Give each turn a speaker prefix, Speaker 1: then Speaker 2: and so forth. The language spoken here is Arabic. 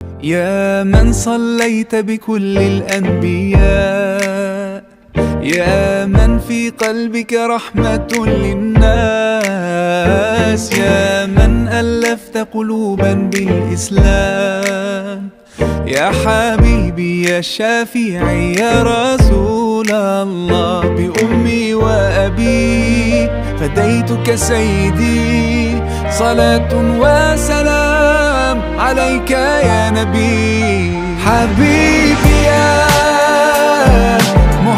Speaker 1: يا من صليت بكل الأنبياء، يا من في قلبك رحمة للناس، يا من ألفت قلوبا بالإسلام، يا حبيبي يا شافعي يا رسول الله، بأمي وأبي فديتك سيدي، صلاة وسلام عليك يا نبي. حبيبي يا